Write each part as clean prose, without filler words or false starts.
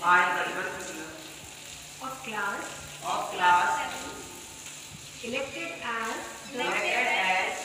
I, Pratibha Kutila, of class of class elected as elected as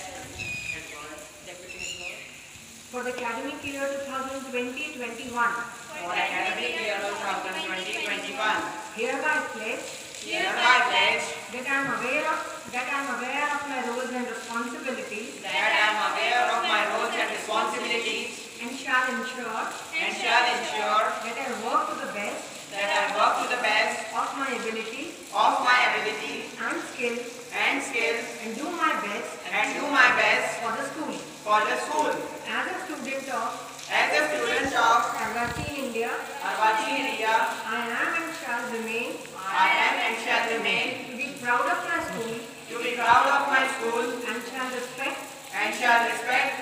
for the academic year 2020-21 for academic year 2020-21, hereby pledge hereby pledge that I am aware of my roles and responsibilities that I am aware of my roles and responsibilities and shall ensure and shall ensure that I work to the best that I work to the best of my ability of my ability and skills and do my best for the school. as a student of As a student of Arvachi in India. Arvachi India, I am and shall remain I am and shall remain to be proud of my school to be proud of my school and shall respect and shall respect